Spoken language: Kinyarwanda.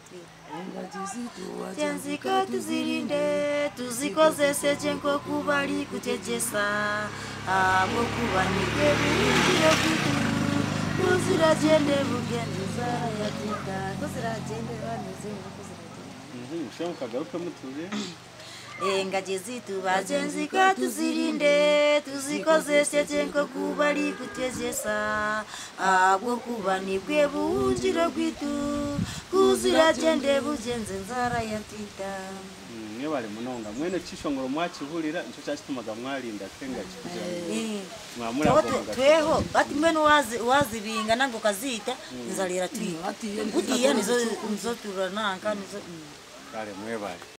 Tenzika tuzirinde tuzikozese chenko kubali kuchechesa abo kubanike buriyo kitu kuzira jende bugenza yatika kuzira jende baneze kuzira jende ushaka garuka mutuje Engaje zitu bazenzika tuzirinde tuzikozese chenko kubali kuchezesa abo kubani bwe bunjiro kwitu kuzira jende bugenze nzara yatita mwe bale munonga mwene kishongoro mwakihulira nico cyatumaga mwalinda kenga kikugira mwamura ngoga tweho ati mwene wazibinga nango kazita nzalira twi utiye nizo turananka nizo kale mwe bale